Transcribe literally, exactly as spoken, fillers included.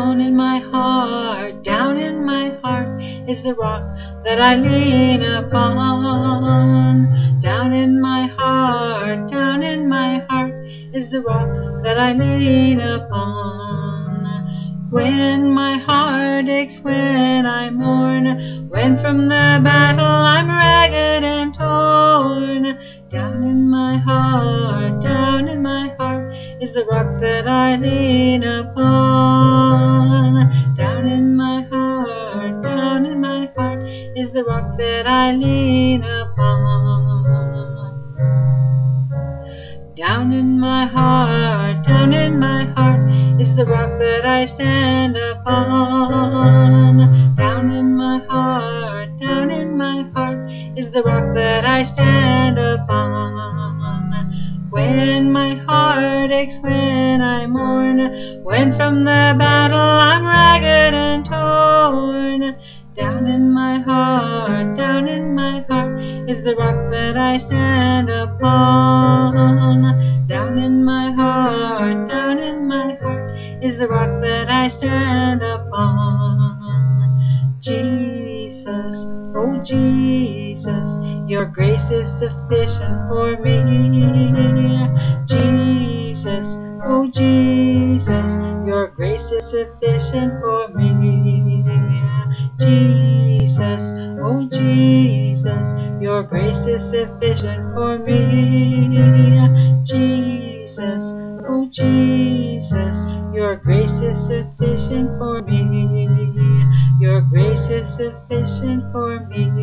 Down in my heart, down in my heart is the rock that I lean upon. Down in my heart, down in my heart is the rock that I lean upon. When my heart aches, when I mourn, when from the battle I'm ragged and torn, down in my heart, down in my heart is the rock that I lean upon. Down in my heart, down in my heart is the rock that I lean upon. Down in my heart, down in my heart is the rock that I stand upon. Down in my heart, down in my heart is the rock that I stand upon. When my heart aches, when I mourn, when from the battle I'm ragged and torn, down in my heart, down in my heart is the rock that I stand upon. Down in my heart, down in my heart is the rock that I stand upon. Jesus, oh Jesus, your grace is sufficient for me. Jesus, oh Jesus, your grace is sufficient for me. Jesus, oh Jesus, your grace is sufficient for me. Jesus, oh Jesus, your grace is sufficient for me. Your grace is sufficient for me.